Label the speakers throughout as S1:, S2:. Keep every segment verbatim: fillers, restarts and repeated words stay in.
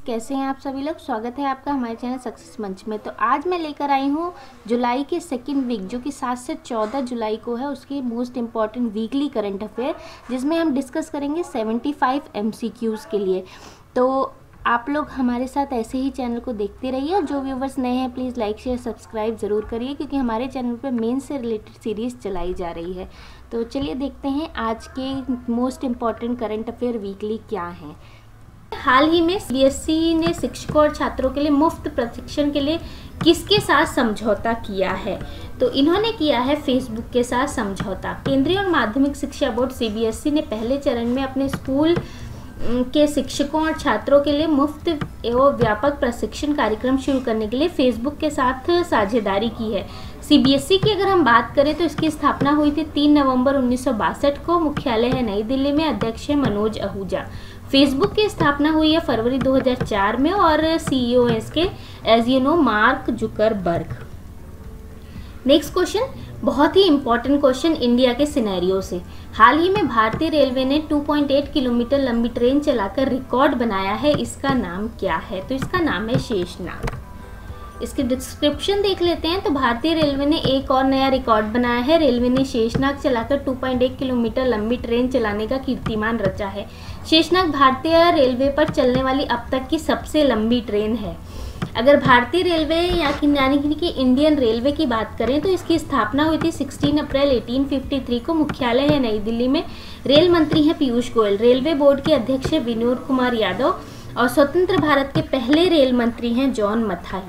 S1: कैसे हैं आप सभी लोग। स्वागत है आपका हमारे चैनल सक्सेस मंच में। तो आज मैं लेकर आई हूँ जुलाई के सेकंड वीक जो कि सात से चौदह जुलाई को है, उसके most important weekly current affair, जिसमें हम डिस्कस करेंगे पचहत्तर एमसीक्यूज़ के लिए। तो आप लोग हमारे साथ ऐसे ही चैनल को देखते रहिए और जो व्यूवर्स नए हैं प्लीज़ लाइक शेयर सब्सक्राइब ज़रूर करिए, क्योंकि हमारे चैनल पर मेन से रिलेटेड सीरीज़ चलाई जा रही है। तो चलिए देखते हैं आज के most important current affair weekly क्या हैं। हाल ही में सीबीएसई ने शिक्षकों और छात्रों के लिए मुफ्त प्रशिक्षण के लिए किसके साथ समझौता किया है? तो इन्होंने किया है फेसबुक के साथ समझौता। केंद्रीय और माध्यमिक शिक्षा बोर्ड सीबीएसई ने पहले चरण में अपने स्कूल के शिक्षकों और छात्रों के लिए मुफ्त एवं व्यापक प्रशिक्षण कार्यक्रम शुरू करने के लिए फेसबुक के साथ साझेदारी की है। सीबीएसई की अगर हम बात करें तो इसकी स्थापना हुई थी तीन नवंबर उन्नीस सौ बासठ को। मुख्यालय है नई दिल्ली में, अध्यक्ष है मनोज आहूजा। फेसबुक की स्थापना हुई है फरवरी दो हज़ार चार में और सीईओ है इसके as you know Mark Zuckerberg. Next question, बहुत ही इंपॉर्टेंट क्वेश्चन इंडिया के सिनेरियो से। हाल ही में भारतीय रेलवे ने दो पॉइंट आठ किलोमीटर लंबी ट्रेन चलाकर रिकॉर्ड बनाया है, इसका नाम क्या है? तो इसका नाम है शेषनाग। इसकी डिस्क्रिप्शन देख लेते हैं। तो भारतीय रेलवे ने एक और नया रिकॉर्ड बनाया है। रेलवे ने शेषनाग चलाकर दो पॉइंट एक किलोमीटर लंबी ट्रेन चलाने का कीर्तिमान रचा है। शेषनाग भारतीय रेलवे पर चलने वाली अब तक की सबसे लंबी ट्रेन है। अगर भारतीय रेलवे यानी कि इंडियन रेलवे की बात करें तो इसकी स्थापना हुई थी सोलह अप्रैल अठारह सौ तिरेपन को। मुख्यालय है नई दिल्ली में। रेल मंत्री हैं पीयूष गोयल। रेलवे बोर्ड के अध्यक्ष है विनोद कुमार यादव और स्वतंत्र भारत के पहले रेल मंत्री हैं जॉन मथाई।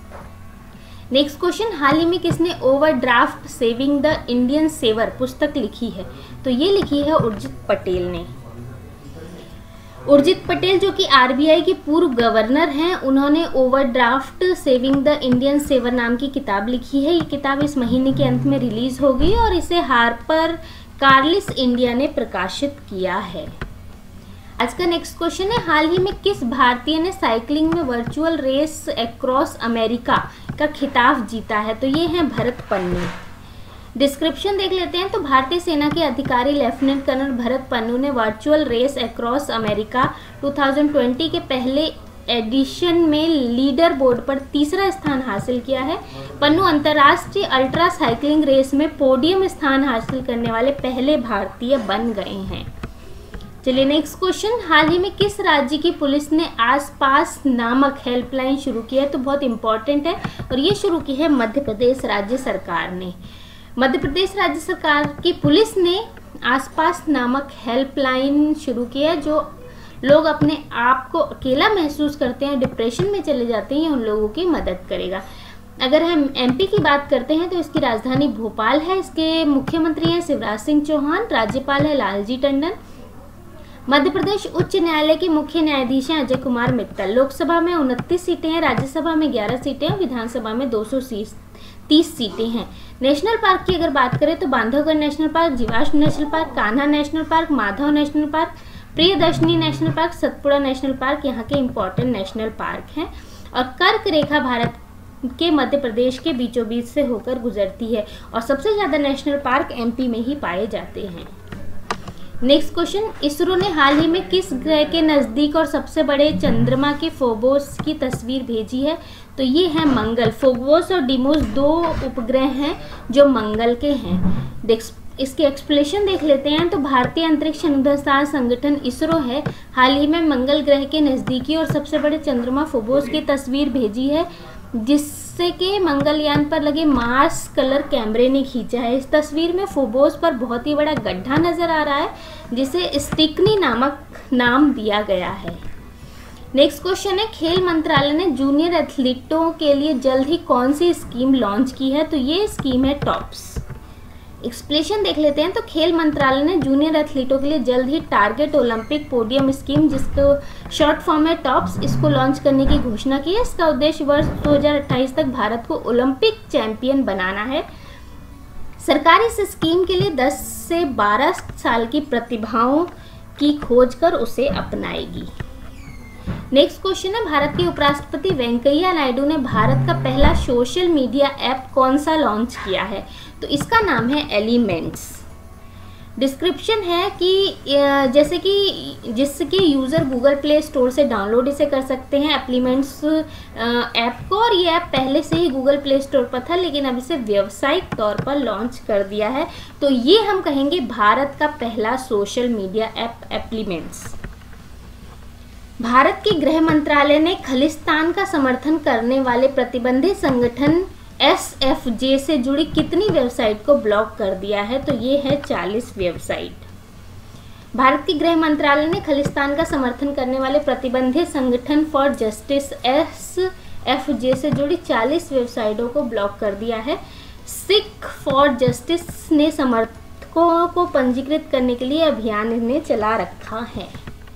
S1: नेक्स्ट क्वेश्चन, हाल ही में किसने overdraft saving the Indian saver पुस्तक लिखी है? तो ये लिखी है उर्जित पटेल ने। उर्जित पटेल जो कि आरबीआई के पूर्व गवर्नर हैं, उन्होंने overdraft saving the Indian saver नाम की किताब लिखी है। ये किताब इस महीने के अंत में रिलीज होगी और इसे हार्पर कार्लिस इंडिया ने प्रकाशित किया है। आज का नेक्स्ट क्वेश्चन है, हाल ही में किस भारतीय ने साइकिलिंग में वर्चुअल रेस अक्रॉस अमेरिका का खिताब जीता है? तो ये है भरत पन्नू। डिस्क्रिप्शन देख लेते हैं। तो भारतीय सेना के अधिकारी लेफ्टिनेंट कर्नल भरत पन्नू ने वर्चुअल रेस अक्रॉस अमेरिका दो हज़ार बीस के पहले एडिशन में लीडर बोर्ड पर तीसरा स्थान हासिल किया है। पन्नू अंतर्राष्ट्रीय अल्ट्रा साइकिलिंग रेस में पोडियम स्थान हासिल करने वाले पहले भारतीय बन गए हैं। चलिए नेक्स्ट क्वेश्चन, हाल ही में किस राज्य की पुलिस ने आसपास नामक हेल्पलाइन शुरू की है? तो बहुत इंपॉर्टेंट है और ये शुरू की है मध्य प्रदेश राज्य सरकार ने। मध्य प्रदेश राज्य सरकार की पुलिस ने आसपास नामक हेल्पलाइन शुरू की है। जो लोग अपने आप को अकेला महसूस करते हैं, डिप्रेशन में चले जाते हैं, उन लोगों की मदद करेगा। अगर हम एमपी की बात करते हैं तो इसकी राजधानी भोपाल है। इसके मुख्यमंत्री हैं शिवराज सिंह चौहान, राज्यपाल है लालजी टंडन। मध्य प्रदेश उच्च न्यायालय के मुख्य न्यायाधीश हैं अजय कुमार मित्तल। लोकसभा में उनतीस सीटें हैं, राज्यसभा में ग्यारह सीटें और विधानसभा में दो सौ तीस सीटें हैं। नेशनल पार्क की अगर बात करें तो बांधवगढ़ नेशनल पार्क, जीवाश्म national park, Kanha national park, Madhav national park, Priyadarshini national park, Satpura national park यहाँ के इम्पोर्टेंट नेशनल पार्क हैं। और कर्क रेखा भारत के मध्य प्रदेश के बीचों बीच से होकर गुजरती है और सबसे ज़्यादा नेशनल पार्क एमपी में ही पाए जाते हैं। नेक्स्ट क्वेश्चन, इसरो ने हाल ही में किस ग्रह के नज़दीक और सबसे बड़े चंद्रमा के फोबोस की तस्वीर भेजी है? तो ये है मंगल। फोबोस और डिमोस दो उपग्रह हैं जो मंगल के हैं। इसके एक्सप्लेनेशन देख लेते हैं। तो भारतीय अंतरिक्ष अनुसंधान संगठन इसरो है हाल ही में मंगल ग्रह के नज़दीकी और सबसे बड़े चंद्रमा फोबोस की तस्वीर भेजी है, जिससे कि मंगलयान पर लगे मार्स कलर कैमरे ने खींचा है। इस तस्वीर में फोबोस पर बहुत ही बड़ा गड्ढा नजर आ रहा है, जिसे स्टिकनी नामक नाम दिया गया है। नेक्स्ट क्वेश्चन है, खेल मंत्रालय ने जूनियर एथलीटों के लिए जल्द ही कौन सी स्कीम लॉन्च की है? तो ये स्कीम है टॉप्स। एक्सप्लेनेशन देख लेते हैं। तो खेल मंत्रालय ने जूनियर एथलीटों के लिए जल्द ही टारगेट ओलंपिक पोडियम स्कीम, जिसको शॉर्ट फॉर्म है टॉप्स, इसको लॉन्च करने की घोषणा की है। इसका उद्देश्य वर्ष दो हज़ार अट्ठाईस तक भारत को ओलंपिक चैंपियन बनाना है। सरकार इस स्कीम के लिए दस से बारह साल की प्रतिभाओं की खोज कर उसे अपनाएगी। नेक्स्ट क्वेश्चन है, भारत के उपराष्ट्रपति वेंकैया नायडू ने भारत का पहला सोशल मीडिया ऐप कौन सा लॉन्च किया है? तो इसका नाम है एलिमेंट्स। डिस्क्रिप्शन है कि जैसे कि जिसके यूज़र गूगल प्ले स्टोर से डाउनलोड इसे कर सकते हैं एप्लीमेंट्स ऐप को, और ये ऐप पहले से ही गूगल प्ले स्टोर पर था लेकिन अब इसे व्यावसायिक तौर पर लॉन्च कर दिया है। तो ये हम कहेंगे भारत का पहला social media app Elyments. Bharat के गृह मंत्रालय ने खालिस्तान का समर्थन करने वाले प्रतिबंधित संगठन एस एफ जे से जुड़ी कितनी वेबसाइट को ब्लॉक कर दिया है? तो ये है चालीस वेबसाइट। भारत के गृह मंत्रालय ने खालिस्तान का समर्थन करने वाले प्रतिबंधित संगठन for justice S F J से जुड़ी चालीस वेबसाइटों को ब्लॉक कर दिया है। सिख फॉर जस्टिस ने समर्थकों को पंजीकृत करने के लिए अभियान इन्हें चला रखा है।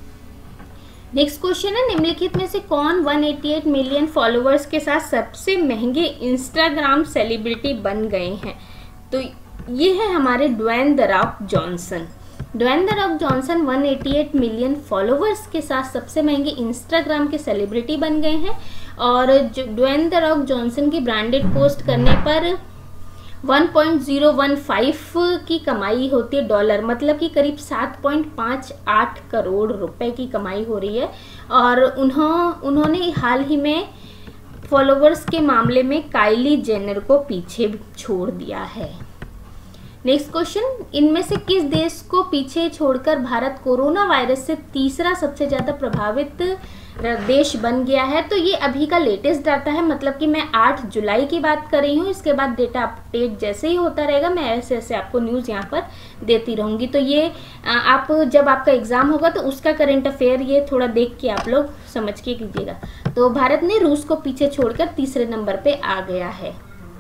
S1: नेक्स्ट क्वेश्चन है, निम्नलिखित में से कौन एक सौ अट्ठासी मिलियन फॉलोअर्स के साथ सबसे महंगे इंस्टाग्राम सेलिब्रिटी बन गए हैं? तो ये है हमारे Dwayne the Rock Johnson. Dwayne the Rock Johnson एक सौ अट्ठासी मिलियन फॉलोअर्स के साथ सबसे महंगे इंस्टाग्राम के सेलिब्रिटी बन गए हैं, और जो ड्वेन द रॉक जॉनसन की ब्रांडेड पोस्ट करने पर एक पॉइंट ज़ीरो एक पाँच की कमाई होती है डॉलर, मतलब कि करीब सात पॉइंट पाँच आठ करोड़ रुपए की कमाई हो रही है। और उन्हों उन्होंने हाल ही में फॉलोवर्स के मामले में काइली जेनर को पीछे छोड़ दिया है। नेक्स्ट क्वेश्चन, इनमें से किस देश को पीछे छोड़कर भारत कोरोना वायरस से तीसरा सबसे ज़्यादा प्रभावित देश बन गया है? तो ये अभी का लेटेस्ट डाटा है, मतलब कि मैं आठ जुलाई की बात कर रही हूँ। इसके बाद डेटा अपडेट जैसे ही होता रहेगा मैं ऐसे ऐसे आपको न्यूज़ यहाँ पर देती रहूँगी। तो ये आप जब आपका एग्ज़ाम होगा तो उसका करंट अफेयर ये थोड़ा देख के आप लोग समझ के कीजिएगा। तो भारत ने रूस को पीछे छोड़कर तीसरे नंबर पे आ गया है।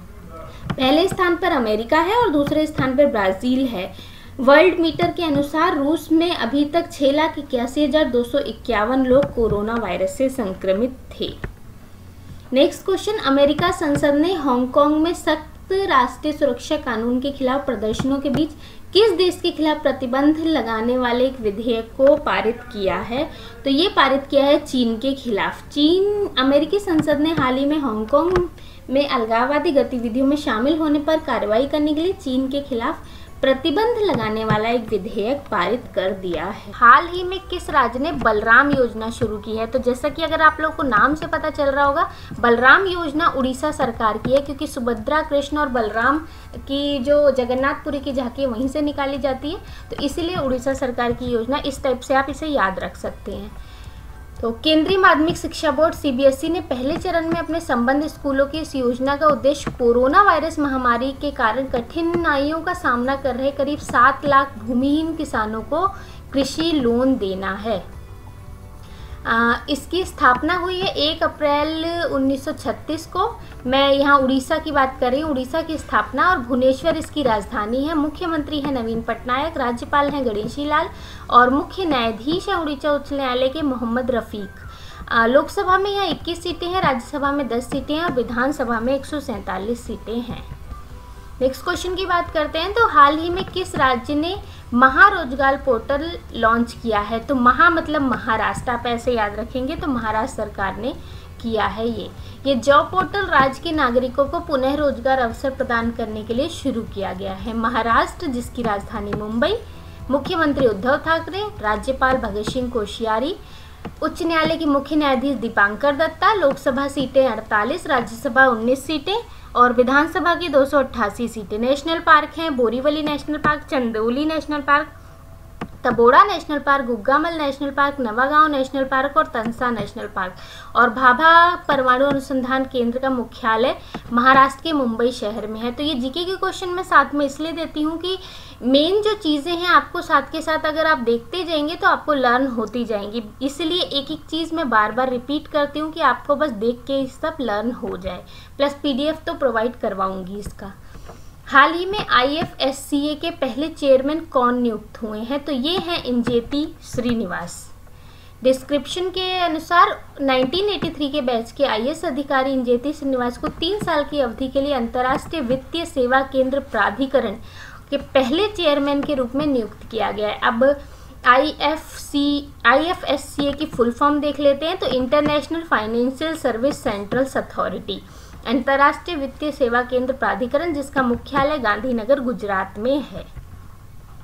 S1: पहले स्थान पर अमेरिका है और दूसरे स्थान पर ब्राज़ील है। वर्ल्ड मीटर के अनुसार रूस में अभी तक छह लाख इक्यासी हजार दो सौ इक्यावन लोग कोरोना वायरस से संक्रमित थे। नेक्स्ट क्वेश्चन, अमेरिका संसद ने हांगकांग में सख्त राष्ट्रीय सुरक्षा कानून के खिलाफ प्रदर्शनों के बीच किस देश के खिलाफ प्रतिबंध लगाने वाले एक विधेयक को पारित किया है? तो ये पारित किया है चीन के खिलाफ। चीन अमेरिकी संसद ने हाल ही में हांगकांग में अलगाववादी गतिविधियों में शामिल होने पर कार्रवाई करने के लिए चीन के खिलाफ प्रतिबंध लगाने वाला एक विधेयक पारित कर दिया है। हाल ही में किस राज्य ने बलराम योजना शुरू की है? तो जैसा कि अगर आप लोग को नाम से पता चल रहा होगा, बलराम योजना उड़ीसा सरकार की है, क्योंकि सुभद्रा, कृष्ण और बलराम की जो जगन्नाथपुरी की झांकी वहीं से निकाली जाती है, तो इसीलिए उड़ीसा सरकार की योजना, इस टाइप से आप इसे याद रख सकते हैं। तो केंद्रीय माध्यमिक शिक्षा board C B S E ने पहले चरण में अपने संबंध स्कूलों की इस योजना का उद्देश्य कोरोना वायरस महामारी के कारण कठिनाइयों का सामना कर रहे करीब सात लाख भूमिहीन किसानों को कृषि लोन देना है। आ, इसकी स्थापना हुई है एक अप्रैल उन्नीस सौ छत्तीस को। मैं यहाँ उड़ीसा की बात कर रही हूँ, उड़ीसा की स्थापना, और भुवनेश्वर इसकी राजधानी है। मुख्यमंत्री है नवीन पटनायक, राज्यपाल हैं गणेशी लाल, और मुख्य न्यायाधीश है उड़ीसा उच्च न्यायालय के मोहम्मद रफीक। लोकसभा में यहाँ इक्कीस सीटें हैं, राज्यसभा में दस सीटें हैं और विधानसभा में एक सौ सैंतालीस सीटें हैं। नेक्स्ट क्वेश्चन की बात करते हैं, तो हाल ही में किस राज्य ने महारोजगार पोर्टल लॉन्च किया है? तो महा मतलब महाराष्ट्र, आप ऐसे याद रखेंगे, तो महाराष्ट्र सरकार ने किया है ये ये जॉब पोर्टल राज्य के नागरिकों को पुनः रोजगार अवसर प्रदान करने के लिए शुरू किया गया है। महाराष्ट्र, जिसकी राजधानी मुंबई, मुख्यमंत्री उद्धव ठाकरे, राज्यपाल भगत सिंह कोश्यारी, उच्च न्यायालय की मुख्य न्यायाधीश दीपांकर दत्ता। लोकसभा सीटें अड़तालीस, राज्यसभा उन्नीस सीटें और विधानसभा की दो सौ अट्ठासी सीटें। नेशनल पार्क हैं Borivali national park, Chandauli national park, Taboda national park, Gugamal national park, Navegaon national park और तंसा नेशनल पार्क। और भाभा परमाणु अनुसंधान केंद्र का मुख्यालय महाराष्ट्र के मुंबई शहर में है। तो ये जीके के क्वेश्चन मैं साथ में इसलिए देती हूँ कि मेन जो चीज़ें हैं आपको साथ के साथ अगर आप देखते जाएंगे तो आपको लर्न होती जाएंगी, इसलिए एक एक चीज़ मैं बार बार रिपीट करती हूँ कि आपको बस देख के सब लर्न हो जाए। प्लस पीडीएफ तो प्रोवाइड करवाऊँगी इसका। हाल ही में आई एफ एस सी ए के पहले चेयरमैन कौन नियुक्त हुए हैं? तो ये हैं इंजेती श्रीनिवास। डिस्क्रिप्शन के अनुसार उन्नीस सौ तिरासी के बैच के आई ए एस अधिकारी इंजेती श्रीनिवास को तीन साल की अवधि के लिए अंतर्राष्ट्रीय वित्तीय सेवा केंद्र प्राधिकरण के पहले चेयरमैन के रूप में नियुक्त किया गया है। अब I F C I F S C A की फुल फॉर्म देख लेते हैं, तो international financial service centrals authority, अंतर्राष्ट्रीय वित्तीय सेवा केंद्र प्राधिकरण, जिसका मुख्यालय गांधीनगर गुजरात में है।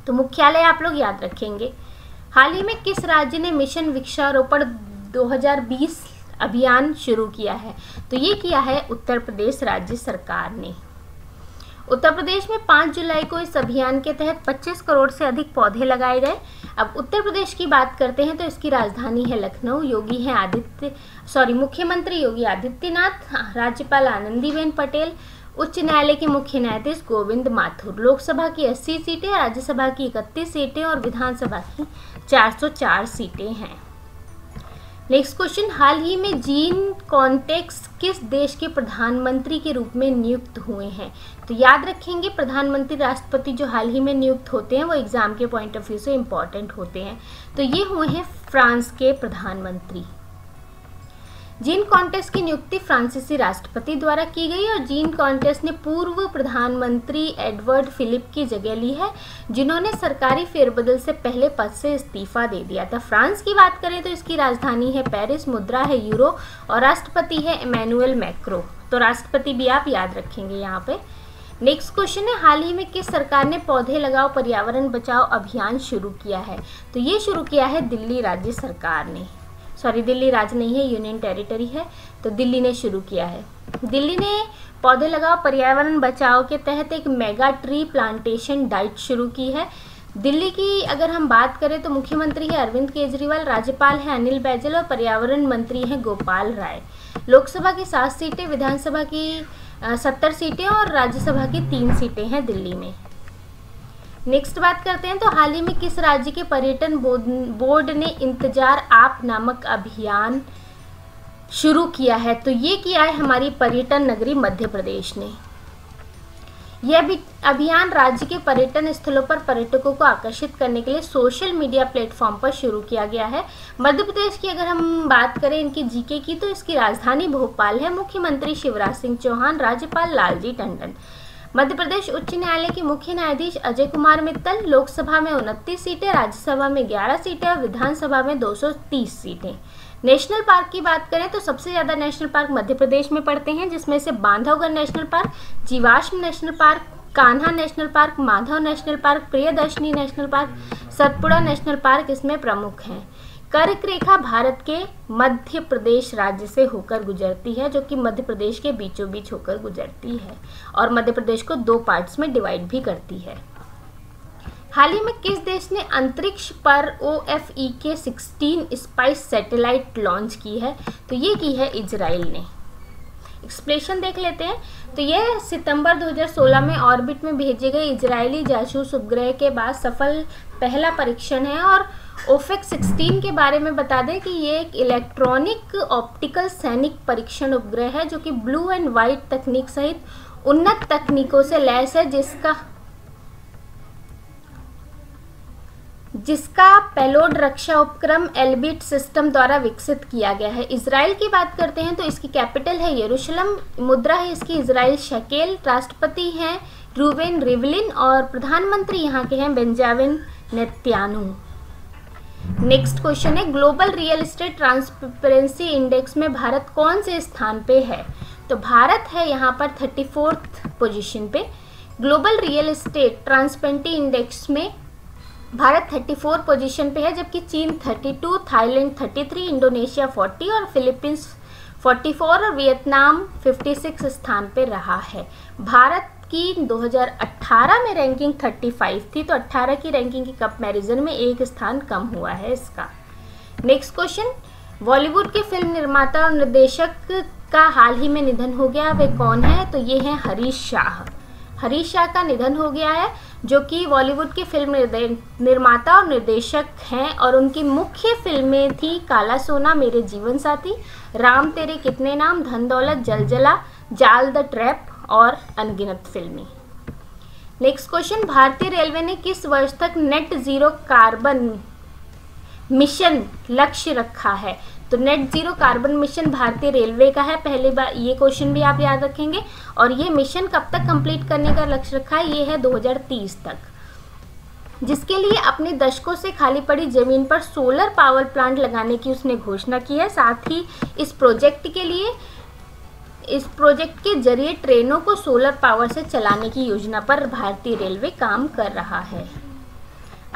S1: तो मुख्यालय आप लोग याद रखेंगे। हाल ही में किस राज्य ने मिशन वृक्षारोपण दो हज़ार बीस अभियान शुरू किया है? तो ये किया है उत्तर प्रदेश राज्य सरकार ने। उत्तर प्रदेश में पाँच जुलाई को इस अभियान के तहत पच्चीस करोड़ से अधिक पौधे लगाए गए। अब उत्तर प्रदेश की बात करते हैं तो इसकी राजधानी है लखनऊ। योगी हैं आदित्य सॉरी मुख्यमंत्री योगी आदित्यनाथ, राज्यपाल आनंदीबेन पटेल, उच्च न्यायालय के मुख्य न्यायाधीश गोविंद माथुर। लोकसभा की अस्सी सीटें, राज्यसभा की इकतीस सीटें और विधानसभा की चार सौ चार सीटें हैं। नेक्स्ट क्वेश्चन, हाल ही में जीन कॉन्टेक्स किस देश के प्रधानमंत्री के रूप में नियुक्त हुए हैं? तो याद रखेंगे प्रधानमंत्री राष्ट्रपति जो हाल ही में नियुक्त होते हैं वो एग्जाम के पॉइंट ऑफ व्यू से इम्पॉर्टेंट होते हैं। तो ये हुए हैं फ्रांस के प्रधानमंत्री। जीन कॉन्टेक्स की नियुक्ति फ्रांसीसी राष्ट्रपति द्वारा की गई और जीन कॉन्टेक्स ने पूर्व प्रधानमंत्री एडवर्ड फिलिप की जगह ली है, जिन्होंने सरकारी फेरबदल से पहले पद से इस्तीफा दे दिया था। फ्रांस की बात करें तो इसकी राजधानी है पेरिस, मुद्रा है यूरो और राष्ट्रपति है इमैनुअल मैक्रो। तो राष्ट्रपति भी आप याद रखेंगे यहाँ पे। नेक्स्ट क्वेश्चन है, हाल ही में किस सरकार ने पौधे लगाओ पर्यावरण बचाओ अभियान शुरू किया है? तो ये शुरू किया है दिल्ली राज्य सरकार ने। सॉरी दिल्ली राज्य नहीं है, यूनियन टेरिटरी है, तो दिल्ली ने शुरू किया है। दिल्ली ने पौधे लगाओ पर्यावरण बचाओ के तहत एक मेगा ट्री प्लांटेशन ड्राइव शुरू की है। दिल्ली की अगर हम बात करें तो मुख्यमंत्री है अरविंद केजरीवाल, राज्यपाल है अनिल बैजल और पर्यावरण मंत्री हैं गोपाल राय। लोकसभा की सात सीटें, विधानसभा की सत्तर सीटें और राज्यसभा की तीन सीटें हैं दिल्ली में। नेक्स्ट बात करते हैं तो हाल ही में किस राज्य के पर्यटन बोर्ड ने इंतजार आप नामक अभियान शुरू किया है? तो ये किया है हमारी पर्यटन नगरी मध्य प्रदेश ने। यह अभियान राज्य के पर्यटन स्थलों पर पर्यटकों को आकर्षित करने के लिए सोशल मीडिया प्लेटफॉर्म पर शुरू किया गया है। मध्य प्रदेश की अगर हम बात करें इनकी जीके की तो इसकी राजधानी भोपाल है, मुख्यमंत्री शिवराज सिंह चौहान, राज्यपाल लालजी टंडन। मध्य प्रदेश उच्च न्यायालय के मुख्य न्यायाधीश अजय कुमार मित्तल। लोकसभा में उनतीस सीटें, राज्यसभा में ग्यारह सीटें और विधानसभा में दो सौ तीस सीटें। नेशनल पार्क की बात करें तो सबसे ज़्यादा नेशनल पार्क मध्य प्रदेश में पड़ते हैं, जिसमें से बांधवगढ़ नेशनल पार्क, जीवाश्म national park, Kanha national park, Madhav national park, Priyadarshini national park, Satpura national park इसमें प्रमुख हैं। कर्क रेखा भारत के मध्य प्रदेश राज्य से होकर गुजरती है, जो कि मध्य प्रदेश के बीचों बीच होकर गुजरती है और मध्य प्रदेश को दो पार्ट्स में डिवाइड भी करती है। हाल ही में किस देश ने अंतरिक्ष पर ओ एफ ई के सोलह स्पाइस सैटेलाइट लॉन्च की है? तो ये की है इजराइल ने। एक्सप्लेनेशन देख लेते हैं। तो यह सितंबर दो हज़ार सोलह में ऑर्बिट में भेजे गए इजरायली जासूस उपग्रह के बाद सफल पहला परीक्षण है और ओफेक सोलह के बारे में बता दें कि ये एक इलेक्ट्रॉनिक ऑप्टिकल सैनिक परीक्षण उपग्रह है जो कि ब्लू एंड वाइट तकनीक सहित उन्नत तकनीकों से लैस है, जिसका जिसका पेलोड रक्षा उपक्रम एल्बिट सिस्टम द्वारा विकसित किया गया है। इजराइल की बात करते हैं तो इसकी कैपिटल है यरूशलेम, मुद्रा है इसकी इजराइल शेकेल, राष्ट्रपति हैं रूबेन रिवलिन और प्रधानमंत्री यहाँ के हैं बेंजामिन नेतन्याहू। नेक्स्ट क्वेश्चन है, global real estate transparency index में भारत कौन से स्थान पे है? तो भारत है यहाँ पर थर्टी फोर्थ पोजिशन पे। Global real estate transparency index में भारत चौंतीस पोजीशन पे है, जबकि चीन बत्तीस, थाईलैंड तैंतीस, इंडोनेशिया चालीस और फिलीपींस चौवालीस और वियतनाम छप्पन स्थान पे रहा है। भारत की दो हज़ार अठारह में रैंकिंग पैंतीस थी, तो अठारह की रैंकिंग के कंपैरिजन में एक स्थान कम हुआ है इसका। नेक्स्ट क्वेश्चन, बॉलीवुड के फिल्म निर्माता और निर्देशक का हाल ही में निधन हो गया, वे कौन है? तो ये है हरीश शाह। हरीश शाह का निधन हो गया है, जो कि बॉलीवुड के फिल्म निर्माता और निर्देशक हैं और उनकी मुख्य फिल्में थी काला सोना, मेरे जीवन साथी, राम तेरे कितने नाम, धन दौलत, जलजला, जाल द ट्रैप और अनगिनत फिल्में। नेक्स्ट क्वेश्चन, भारतीय रेलवे ने किस वर्ष तक नेट जीरो कार्बन मिशन लक्ष्य रखा है? तो नेट जीरो कार्बन मिशन भारतीय रेलवे का है, पहली बार ये क्वेश्चन भी आप याद रखेंगे। और ये मिशन कब तक कंप्लीट करने का लक्ष्य रखा है? ये है दो हज़ार तीस तक, जिसके लिए अपने दशकों से खाली पड़ी जमीन पर सोलर पावर प्लांट लगाने की उसने घोषणा की है। साथ ही इस प्रोजेक्ट के लिए इस प्रोजेक्ट के जरिए ट्रेनों को सोलर पावर से चलाने की योजना पर भारतीय रेलवे काम कर रहा है।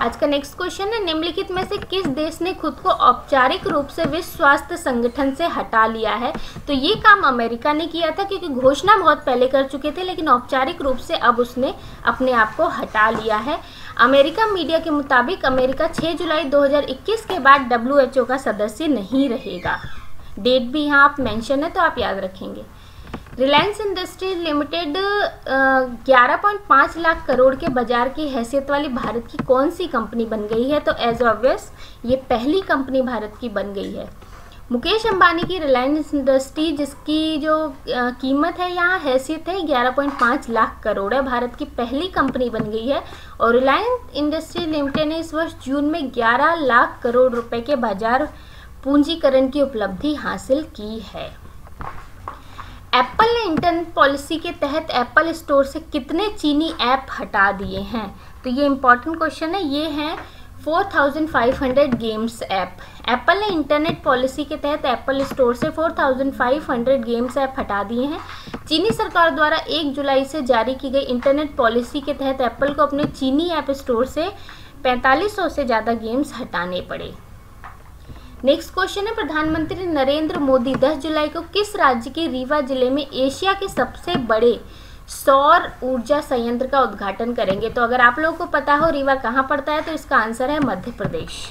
S1: आज का नेक्स्ट क्वेश्चन है, निम्नलिखित में से किस देश ने खुद को औपचारिक रूप से विश्व स्वास्थ्य संगठन से हटा लिया है? तो ये काम अमेरिका ने किया था, क्योंकि घोषणा बहुत पहले कर चुके थे, लेकिन औपचारिक रूप से अब उसने अपने आप को हटा लिया है। अमेरिका मीडिया के मुताबिक अमेरिका छह जुलाई दो हज़ार इक्कीस के बाद डब्ल्यू एच ओ का सदस्य नहीं रहेगा। डेट भी यहाँ आप मेंशन है तो आप याद रखेंगे। रिलायंस इंडस्ट्रीज लिमिटेड ग्यारह पॉइंट पाँच लाख करोड़ के बाजार की हैसियत वाली भारत की कौन सी कंपनी बन गई है? तो एज ऑब्वियस ये पहली कंपनी भारत की बन गई है। मुकेश अंबानी की रिलायंस इंडस्ट्री, जिसकी जो आ, कीमत है यहाँ हैसियत है ग्यारह पॉइंट पाँच लाख करोड़ है, भारत की पहली कंपनी बन गई है। और रिलायंस इंडस्ट्री लिमिटेड ने इस वर्ष जून में ग्यारह लाख करोड़ रुपए के बाजार पूंजीकरण की उपलब्धि हासिल की है। एप्पल ने इंटरनेट पॉलिसी के तहत एप्पल स्टोर से कितने चीनी ऐप हटा दिए हैं? तो ये इंपॉर्टेंट क्वेश्चन है। ये हैं चार हज़ार पाँच सौ गेम्स ऐप। एप्पल ने इंटरनेट पॉलिसी के तहत एप्पल स्टोर से चार हज़ार पाँच सौ गेम्स ऐप हटा दिए हैं। चीनी सरकार द्वारा एक जुलाई से जारी की गई इंटरनेट पॉलिसी के तहत एप्पल को अपने चीनी ऐप स्टोर से पैंतालीस सौ से ज़्यादा गेम्स हटाने पड़े। नेक्स्ट क्वेश्चन है, प्रधानमंत्री नरेंद्र मोदी दस जुलाई को किस राज्य के रीवा जिले में एशिया के सबसे बड़े सौर ऊर्जा संयंत्र का उद्घाटन करेंगे? तो अगर आप लोगों को पता हो रीवा कहाँ पड़ता है तो इसका आंसर है मध्य प्रदेश।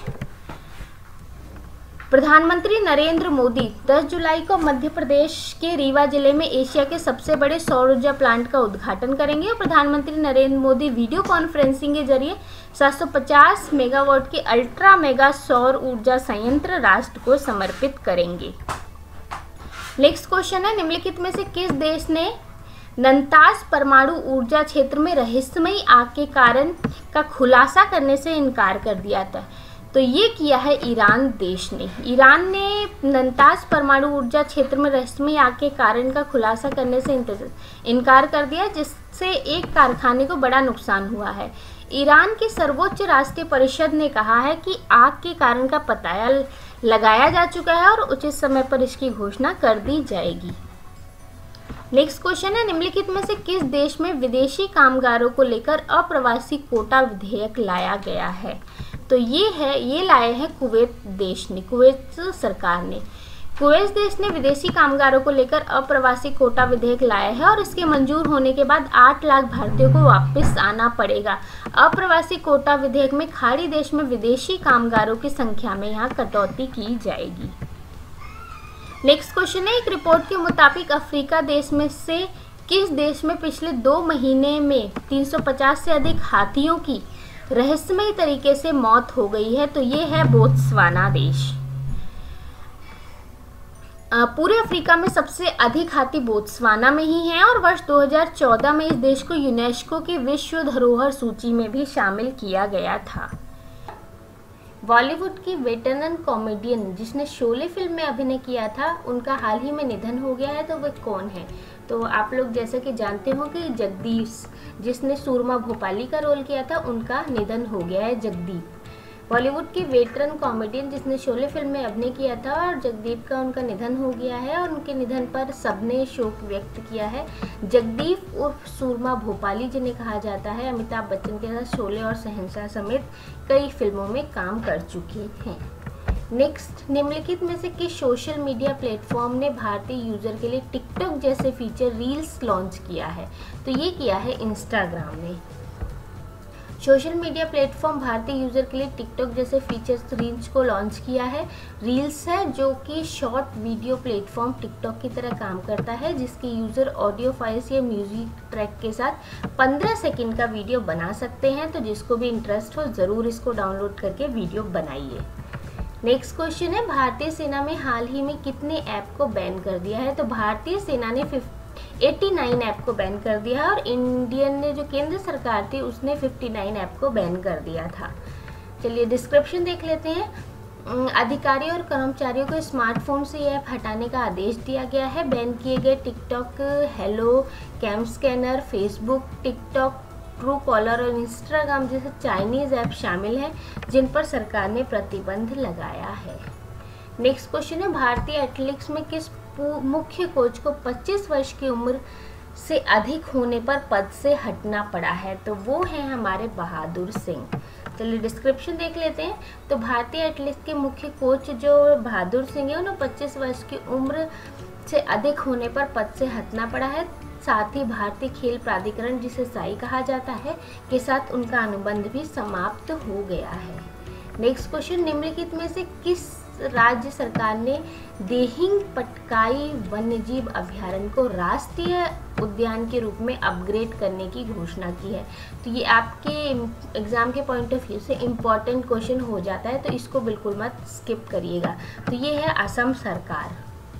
S1: प्रधानमंत्री नरेंद्र मोदी दस जुलाई को मध्य प्रदेश के रीवा जिले में एशिया के सबसे बड़े सौर ऊर्जा प्लांट का उद्घाटन करेंगे। और प्रधानमंत्री नरेंद्र मोदी वीडियो कॉन्फ्रेंसिंग के जरिए सात सौ पचास मेगावाट के अल्ट्रा मेगा सौर ऊर्जा संयंत्र राष्ट्र को समर्पित करेंगे। नेक्स्ट क्वेश्चन है, निम्नलिखित में से किस देश ने नंताज परमाणु ऊर्जा क्षेत्र में रहस्यमयी आग के कारण का खुलासा करने से इनकार कर दिया था? तो ये किया है ईरान देश ने। ईरान ने नंताज परमाणु ऊर्जा क्षेत्र में रहस्यमयी आग के कारण का खुलासा करने से इनकार कर दिया, जिससे एक कारखाने को बड़ा नुकसान हुआ है। ईरान की सर्वोच्च राष्ट्रीय परिषद ने कहा है कि आग के कारण का पता लगाया जा चुका है और उचित समय पर इसकी घोषणा कर दी जाएगी। नेक्स्ट क्वेश्चन है, निम्नलिखित में से किस देश में विदेशी कामगारों को लेकर अप्रवासी कोटा विधेयक लाया गया है? तो ये है ये लाए हैं कुवैत देश ने, कुवैत सरकार ने। कुवैत देश ने विदेशी कामगारों को लेकर अप्रवासी कोटा विधेयक लाया है और इसके मंजूर होने के बाद आठ लाख भारतीयों को वापस आना पड़ेगा। अप्रवासी कोटा विधेयक में खाड़ी देश में विदेशी कामगारों की संख्या में यहाँ कटौती की जाएगी। नेक्स्ट क्वेश्चन है, एक रिपोर्ट के मुताबिक अफ्रीका देश में से किस देश में पिछले दो महीने में तीन सौ पचास से अधिक हाथियों की रहस्यमयी तरीके से मौत हो गई है? तो ये है बोत्सवाना देश। पूरे अफ्रीका में सबसे अधिक हाथी बोत्सवाना में ही हैं और वर्ष दो हज़ार चौदह में इस देश को यूनेस्को की विश्व धरोहर सूची में भी शामिल किया गया था। बॉलीवुड की वेटरन कॉमेडियन जिसने शोले फिल्म में अभिनय किया था, उनका हाल ही में निधन हो गया है। तो वह कौन है? तो आप लोग जैसे कि जानते हो कि जगदीश, जिसने सूरमा भोपाली का रोल किया था, उनका निधन हो गया है, जगदीप। बॉलीवुड की वेटरन कॉमेडियन जिसने शोले फिल्म में अभिनय किया था और जगदीप का उनका निधन हो गया है और उनके निधन पर सबने शोक व्यक्त किया है। जगदीप उर्फ सूरमा भोपाली जिन्हें कहा जाता है, अमिताभ बच्चन के साथ शोले और शहंशाह समेत कई फिल्मों में काम कर चुके हैं। नेक्स्ट, निम्नलिखित में से किस सोशल मीडिया प्लेटफॉर्म ने भारतीय यूजर के लिए टिकटॉक जैसे फीचर रील्स लॉन्च किया है? तो ये किया है इंस्टाग्राम ने। सोशल मीडिया प्लेटफॉर्म भारतीय यूजर के लिए टिकटॉक जैसे फीचर्स रील्स को लॉन्च किया है। रील्स है जो कि शॉर्ट वीडियो प्लेटफॉर्म टिकटॉक की तरह काम करता है, जिसके यूजर ऑडियो फाइल्स या म्यूजिक ट्रैक के साथ पंद्रह सेकंड का वीडियो बना सकते हैं। तो जिसको भी इंटरेस्ट हो ज़रूर इसको डाउनलोड करके वीडियो बनाइए। नेक्स्ट क्वेश्चन है, भारतीय सेना में हाल ही में कितने ऐप को बैन कर दिया है? तो भारतीय सेना ने नवासी ऐप को बैन कर दिया है और इंडियन ने जो केंद्र सरकार थी उसने उनसठ ऐप को बैन कर दिया था। चलिए डिस्क्रिप्शन देख लेते हैं। अधिकारियों और कर्मचारियों को स्मार्टफोन से ये ऐप हटाने का आदेश दिया गया है। बैन किए गए TikTok, Helo, Cam Scanner, Facebook, TikTok, Truecaller और इंस्टाग्राम जैसे चाइनीज़ ऐप शामिल हैं जिन पर सरकार ने प्रतिबंध लगाया है। नेक्स्ट क्वेश्चन है, भारतीय एथलेटिक्स में किस मुख्य कोच को पच्चीस वर्ष की उम्र से अधिक होने पर पद से हटना पड़ा है? तो वो है हमारे बहादुर सिंह। चलिए डिस्क्रिप्शन देख लेते हैं। तो भारतीय एथलेटिक्स के मुख्य कोच जो बहादुर सिंह है उन्हें पच्चीस वर्ष की उम्र से अधिक होने पर पद से हटना पड़ा है। साथ ही भारतीय खेल प्राधिकरण, जिसे साई कहा जाता है, के साथ उनका अनुबंध भी समाप्त हो गया है। नेक्स्ट क्वेश्चन, निम्नलिखित में से किस राज्य सरकार ने देहिंग पटकाई वन्यजीव अभयारण्य को राष्ट्रीय उद्यान के रूप में अपग्रेड करने की घोषणा की है? तो ये आपके एग्जाम के पॉइंट ऑफ व्यू से इम्पॉर्टेंट क्वेश्चन हो जाता है, तो इसको बिल्कुल मत स्किप करिएगा। तो ये है असम सरकार।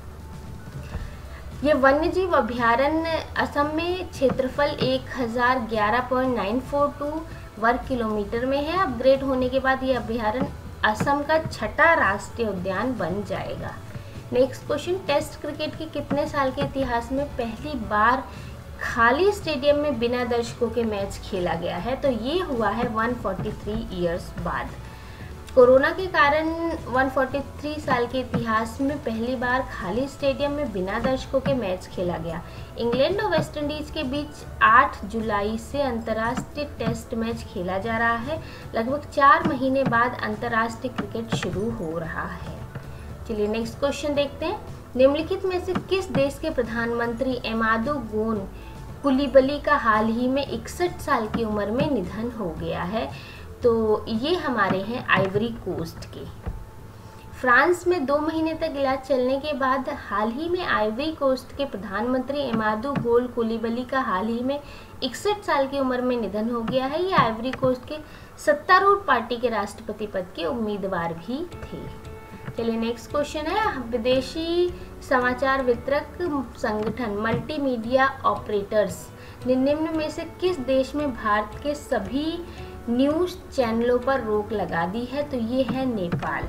S1: ये वन्यजीव अभयारण्य असम में क्षेत्रफल एक हज़ार ग्यारह पॉइंट नौ चार दो वर्ग किलोमीटर में है। अपग्रेड होने के बाद ये अभयारण्य असम का छठा राष्ट्रीय उद्यान बन जाएगा। नेक्स्ट क्वेश्चन, टेस्ट क्रिकेट के कितने साल के इतिहास में पहली बार खाली स्टेडियम में बिना दर्शकों के मैच खेला गया है? तो ये हुआ है एक सौ तैंतालीस इयर्स बाद। कोरोना के कारण एक सौ तैंतालीस साल के इतिहास में पहली बार खाली स्टेडियम में बिना दर्शकों के मैच खेला गया। इंग्लैंड और वेस्ट इंडीज के बीच आठ जुलाई से अंतर्राष्ट्रीय टेस्ट मैच खेला जा रहा है। लगभग चार महीने बाद अंतर्राष्ट्रीय क्रिकेट शुरू हो रहा है। चलिए नेक्स्ट क्वेश्चन देखते हैं। निम्नलिखित में से किस देश के प्रधानमंत्री एमादो गोन कुलिबली का हाल ही में इकसठ साल की उम्र में निधन हो गया है? तो ये हमारे हैं आइवरी कोस्ट के। फ्रांस में दो महीने तक इलाज चलने के बाद हाल ही में आइवरी कोस्ट के प्रधानमंत्री एमादो गोल कुलिबली का हाल ही में इकसठ साल की उम्र में निधन हो गया है। ये आइवरी कोस्ट के सत्तारूढ़ पार्टी के राष्ट्रपति पद के उम्मीदवार भी थे। चलिए नेक्स्ट क्वेश्चन है, विदेशी समाचार वितरक संगठन मल्टीमीडिया ऑपरेटर्स ने निम्न में से किस देश में भारत के सभी न्यूज़ चैनलों पर रोक लगा दी है? तो ये है नेपाल।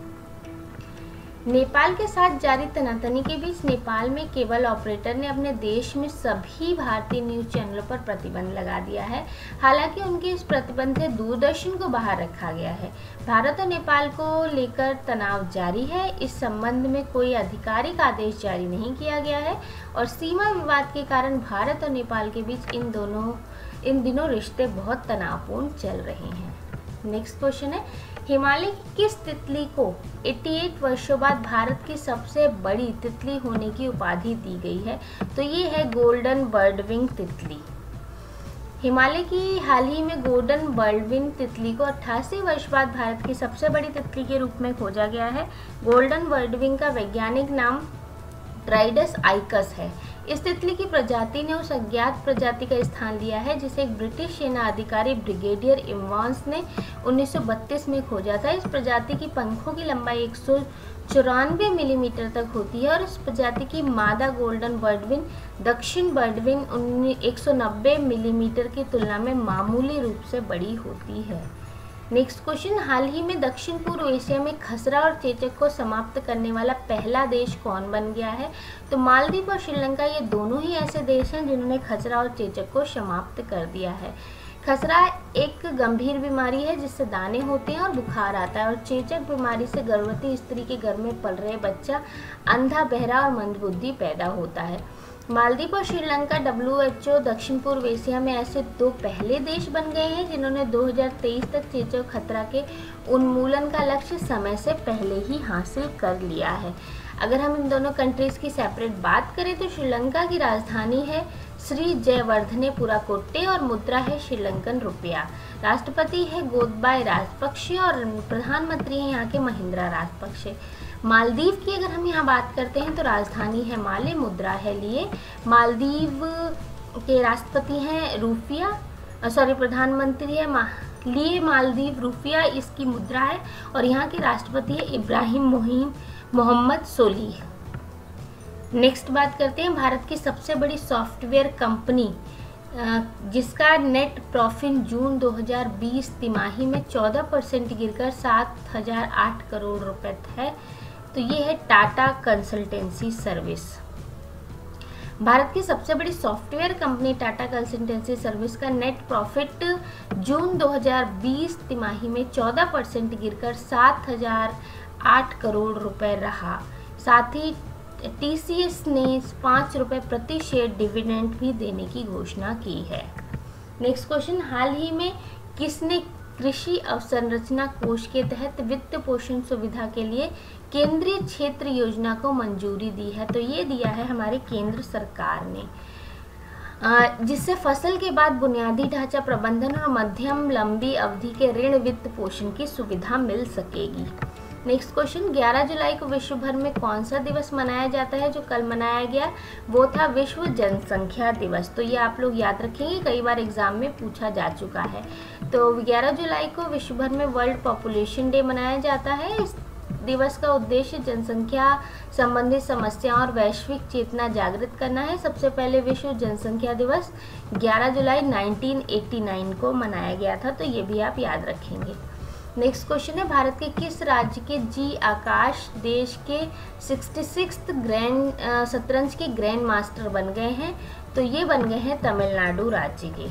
S1: नेपाल के साथ जारी तनातनी के बीच नेपाल में केबल ऑपरेटर ने अपने देश में सभी भारतीय न्यूज़ चैनलों पर प्रतिबंध लगा दिया है। हालांकि उनके इस प्रतिबंध से दूरदर्शन को बाहर रखा गया है। भारत और नेपाल को लेकर तनाव जारी है। इस संबंध में कोई आधिकारिक आदेश जारी नहीं किया गया है और सीमा विवाद के कारण भारत और नेपाल के बीच इन दोनों इन दिनों रिश्ते बहुत तनावपूर्ण चल रहे हैं। नेक्स्ट क्वेश्चन है, हिमालय की किस तितली को अट्ठासी वर्षों बाद भारत की सबसे बड़ी तितली होने की उपाधि दी गई है? तो ये है गोल्डन बर्डविंग तितली। हिमालय की हाल ही में गोल्डन बर्डविंग तितली को अट्ठासी वर्ष बाद भारत की सबसे बड़ी तितली के रूप में खोजा गया है। गोल्डन बर्डविंग का वैज्ञानिक नाम ट्राइडस आइकस है। इस तितली की प्रजाति ने उस अज्ञात प्रजाति का स्थान लिया है जिसे एक ब्रिटिश सेना अधिकारी ब्रिगेडियर इवांस ने उन्नीस सौ बत्तीस में खोजा था। इस प्रजाति की पंखों की लंबाई एक सौ चौरानवे मिलीमीटर तक होती है और इस प्रजाति की मादा गोल्डन बर्डविन दक्षिण बर्डविन एक सौ नब्बे मिलीमीटर की तुलना में मामूली रूप से बड़ी होती है। नेक्स्ट क्वेश्चन, हाल ही में दक्षिण पूर्व एशिया में खसरा और चेचक को समाप्त करने वाला पहला देश कौन बन गया है? तो मालदीव और श्रीलंका ये दोनों ही ऐसे देश हैं जिन्होंने खसरा और चेचक को समाप्त कर दिया है। खसरा एक गंभीर बीमारी है जिससे दाने होते हैं और बुखार आता है और चेचक बीमारी से गर्भवती स्त्री के गर्भ में पल रहे बच्चा अंधा, बहरा और मंदबुद्धि पैदा होता है। मालदीव और श्रीलंका डब्ल्यू एच ओ दक्षिण पूर्व एशिया में ऐसे दो पहले देश बन गए हैं जिन्होंने दो हज़ार तेईस तक चेचक खतरा के उन्मूलन का लक्ष्य समय से पहले ही हासिल कर लिया है। अगर हम इन दोनों कंट्रीज़ की सेपरेट बात करें तो श्रीलंका की राजधानी है श्री जयवर्धनेपुरा कोट्टे और मुद्रा है श्रीलंकन रुपया। राष्ट्रपति है गोतबाय राजपक्षे और प्रधानमंत्री हैं यहाँ के महिंद्रा राजपक्षे। मालदीव की अगर हम यहाँ बात करते हैं तो राजधानी है माले, मुद्रा है लिए। मालदीव के राष्ट्रपति हैं रूफिया सॉरी प्रधानमंत्री है मा, लिए मालदीव रूफिया इसकी मुद्रा है और यहाँ के राष्ट्रपति है इब्राहिम मोहिम मोहम्मद सोलीह। नेक्स्ट बात करते हैं भारत की सबसे बड़ी सॉफ्टवेयर कंपनी जिसका नेट प्रॉफिट जून दो हज़ार बीस तिमाही में चौदह परसेंट गिरकर सात हज़ार आठ करोड़ रुपए है। तो ये है टाटा कंसल्टेंसी सर्विस। भारत की सबसे बड़ी software company Tata consultancy service का नेट प्रॉफिट जून दो हज़ार बीस तिमाही में चौदह परसेंट गिरकर सात हज़ार आठ करोड़ रुपए रहा। साथ ही टी सी एस ने पाँच रुपये प्रति शेयर डिविडेंड भी देने की घोषणा की है। नेक्स्ट क्वेश्चन, हाल ही में किसने कृषि अवसंरचना कोष के तहत वित्त पोषण सुविधा के लिए केंद्रीय क्षेत्र योजना को मंजूरी दी है? तो ये दिया है हमारे केंद्र सरकार ने, जिससे फसल के बाद बुनियादी ढांचा प्रबंधन और मध्यम लंबी अवधि के ऋण वित्त पोषण की सुविधा मिल सकेगी। नेक्स्ट क्वेश्चन, ग्यारह जुलाई को विश्व भर में कौन सा दिवस मनाया जाता है? जो कल मनाया गया वो था विश्व जनसंख्या दिवस। तो ये आप लोग याद रखेंगे, कई बार एग्जाम में पूछा जा चुका है। तो ग्यारह जुलाई को विश्व भर में वर्ल्ड पॉपुलेशन डे मनाया जाता है। इस दिवस का उद्देश्य जनसंख्या संबंधित समस्याओं और वैश्विक चेतना जागृत करना है। सबसे पहले विश्व जनसंख्या दिवस ग्यारह जुलाई उन्नीस सौ नवासी को मनाया गया था, तो ये भी आप याद रखेंगे। नेक्स्ट क्वेश्चन है, भारत के किस राज्य के जी आकाश देश के छियासठवें ग्रैंड शतरंज के ग्रैंड मास्टर बन गए हैं? तो ये बन गए हैं तमिलनाडु राज्य के।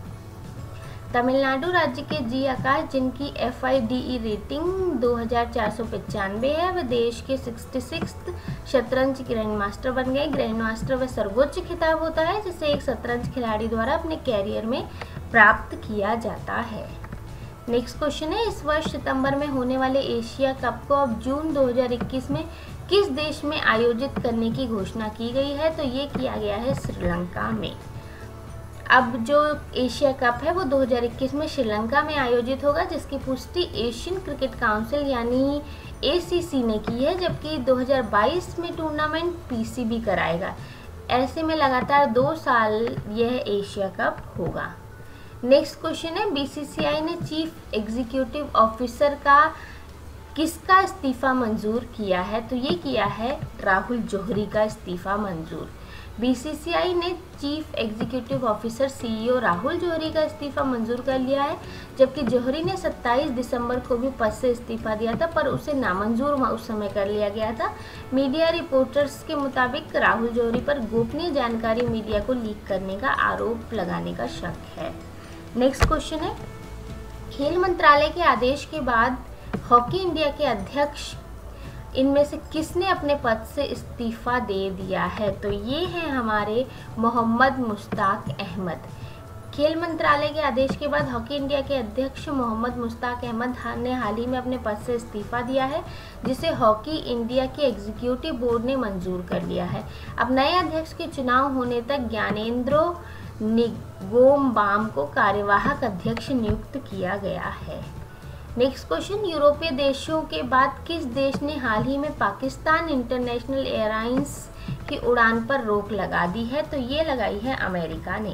S1: तमिलनाडु राज्य के जी आकाश, जिनकी F I D E rating दो हज़ार चार सौ पचानवे है, वे देश के छियासठवें शतरंज ग्रैंड मास्टर बन गए। ग्रैंड मास्टर वह सर्वोच्च खिताब होता है जिसे एक शतरंज खिलाड़ी द्वारा अपने कैरियर में प्राप्त किया जाता है। नेक्स्ट क्वेश्चन है, इस वर्ष सितंबर में होने वाले एशिया कप को अब जून दो हज़ार इक्कीस में किस देश में आयोजित करने की घोषणा की गई है? तो ये किया गया है श्रीलंका में। अब जो एशिया कप है वो दो हज़ार इक्कीस में श्रीलंका में आयोजित होगा, जिसकी पुष्टि एशियन क्रिकेट काउंसिल यानी ए सी सी ने की है, जबकि दो हज़ार बाईस में टूर्नामेंट पी सी बी कराएगा। ऐसे में लगातार दो साल यह एशिया कप होगा। नेक्स्ट क्वेश्चन है, बी सी सी आई ने चीफ एग्जीक्यूटिव ऑफिसर का किसका इस्तीफा मंजूर किया है? तो ये किया है राहुल जौहरी का इस्तीफा मंजूर। बी सी सी आई ने chief executive officer C E O Rahul Johri का इस्तीफा मंजूर कर लिया है, जबकि जौहरी ने सत्ताईस दिसंबर को भी पद से इस्तीफा दिया था, पर उसे नामंजूर उस समय कर लिया गया था। मीडिया रिपोर्टर्स के मुताबिक राहुल जौहरी पर गोपनीय जानकारी मीडिया को लीक करने का आरोप लगाने का शक है। नेक्स्ट क्वेश्चन है, खेल मंत्रालय के आदेश के बाद हॉकी इंडिया के अध्यक्ष इनमें से किसने अपने पद से इस्तीफा दे दिया है? तो ये हैं हमारे मोहम्मद मुश्ताक अहमद। खेल मंत्रालय के आदेश के बाद हॉकी इंडिया के अध्यक्ष मोहम्मद मुश्ताक अहमद ने हाल ही में अपने पद से इस्तीफा दिया है, जिसे हॉकी इंडिया के एग्जीक्यूटिव बोर्ड ने मंजूर कर लिया है। अब नए अध्यक्ष के चुनाव होने तक ज्ञानेंद्रो निगोम्बाम को कार्यवाहक अध्यक्ष नियुक्त किया गया है। नेक्स्ट क्वेश्चन, यूरोपीय देशों के बाद किस देश ने हाल ही में पाकिस्तान इंटरनेशनल एयरलाइंस की उड़ान पर रोक लगा दी है? तो ये लगाई है अमेरिका ने।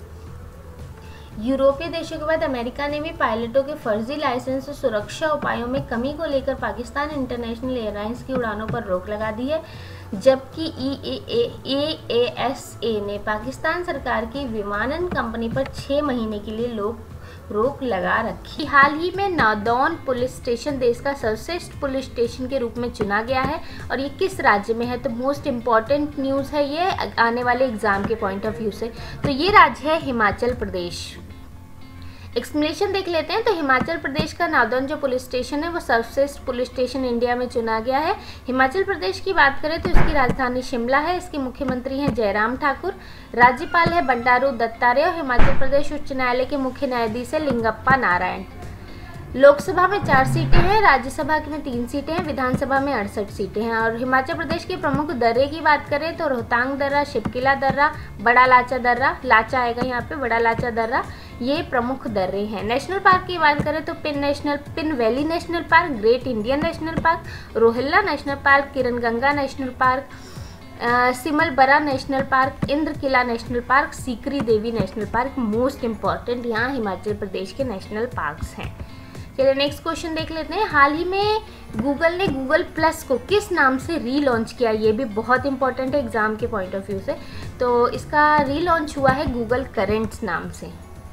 S1: यूरोपीय देशों के बाद अमेरिका ने भी पायलटों के फर्जी लाइसेंस और सुरक्षा उपायों में कमी को लेकर पाकिस्तान इंटरनेशनल एयरलाइंस की उड़ानों पर रोक लगा दी है, जबकि ए ए एस ए ने पाकिस्तान सरकार की विमानन कंपनी पर छः महीने के लिए लोग रोक लगा रखी। हाल ही में नादौन पुलिस स्टेशन देश का सर्वश्रेष्ठ पुलिस स्टेशन के रूप में चुना गया है, और ये किस राज्य में है? तो मोस्ट इम्पॉर्टेंट न्यूज़ है ये आने वाले एग्जाम के पॉइंट ऑफ व्यू से। तो ये राज्य है हिमाचल प्रदेश। एक्सप्लेनेशन देख लेते हैं। तो हिमाचल प्रदेश का नादौन जो पुलिस स्टेशन है वो सर्वश्रेष्ठ पुलिस स्टेशन इंडिया में चुना गया है। हिमाचल प्रदेश की बात करें तो इसकी राजधानी शिमला है। इसके मुख्यमंत्री हैं जयराम ठाकुर, राज्यपाल है बंडारू दत्तात्रेय और हिमाचल प्रदेश उच्च न्यायालय के मुख्य न्यायाधीश है लिंगप्पा नारायण। लोकसभा में चार सीटें हैं, राज्यसभा में तीन सीटें हैं, विधानसभा में अड़सठ सीटें हैं। और हिमाचल प्रदेश के प्रमुख दर्रे की बात करें तो रोहतांग दर्रा, शिपकिला दर्रा, बड़ा लाचा दर्रा, लाचा आएगा यहाँ पे, बड़ा लाचा दर्रा, ये प्रमुख दर्रे हैं। नेशनल पार्क की बात करें तो Pin national Pin valley national park, great Indian national park, Rohilla national park, Kirganga national park, Simbalbara national park, Inder Kila national park, Sikri Devi national park most important यहाँ हिमाचल प्रदेश के नेशनल पार्क्स हैं। चलिए नेक्स्ट क्वेश्चन देख लेते हैं। हाल ही में गूगल ने गूगल प्लस को किस नाम से रीलॉन्च किया? ये भी बहुत इंपॉर्टेंट है एग्जाम के पॉइंट ऑफ व्यू से। तो इसका रीलॉन्च हुआ है गूगल करेंट्स नाम से।